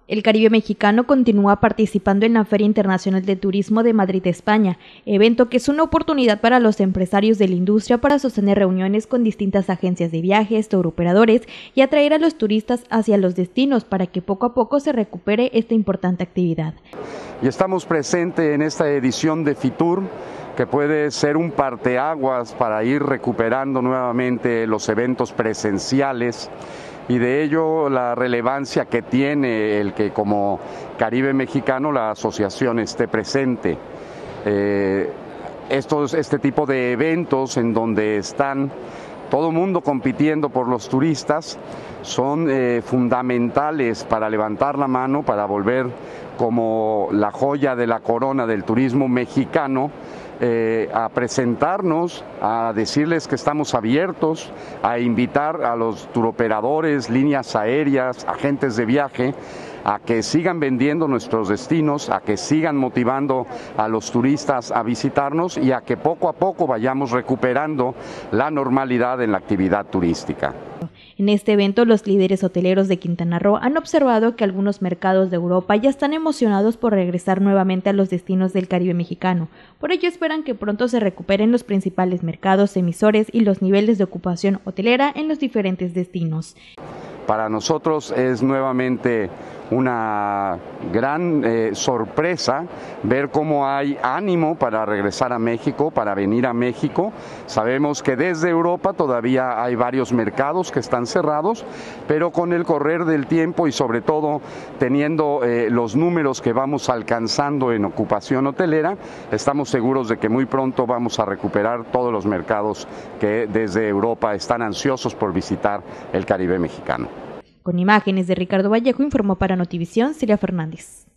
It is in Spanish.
El Caribe mexicano continúa participando en la Feria Internacional de Turismo de Madrid, España, evento que es una oportunidad para los empresarios de la industria para sostener reuniones con distintas agencias de viajes, touroperadores y atraer a los turistas hacia los destinos para que poco a poco se recupere esta importante actividad. Y estamos presentes en esta edición de FITUR, que puede ser un parteaguas para ir recuperando nuevamente los eventos presenciales, y de ello la relevancia que tiene el que como Caribe mexicano la asociación esté presente. Este tipo de eventos en donde están todo el mundo compitiendo por los turistas son fundamentales para levantar la mano, para volver como la joya de la corona del turismo mexicano, a presentarnos, a decirles que estamos abiertos, a invitar a los turoperadores, líneas aéreas, agentes de viaje, a que sigan vendiendo nuestros destinos, a que sigan motivando a los turistas a visitarnos y a que poco a poco vayamos recuperando la normalidad en la actividad turística. En este evento, los líderes hoteleros de Quintana Roo han observado que algunos mercados de Europa ya están emocionados por regresar nuevamente a los destinos del Caribe mexicano. Por ello, esperan que pronto se recuperen los principales mercados emisores y los niveles de ocupación hotelera en los diferentes destinos. Para nosotros es nuevamente una gran sorpresa ver cómo hay ánimo para regresar a México, para venir a México. Sabemos que desde Europa todavía hay varios mercados que están cerrados, pero con el correr del tiempo y sobre todo teniendo los números que vamos alcanzando en ocupación hotelera, estamos seguros de que muy pronto vamos a recuperar todos los mercados que desde Europa están ansiosos por visitar el Caribe mexicano. Con imágenes de Ricardo Vallejo, informó para Notivisión Celia Fernández.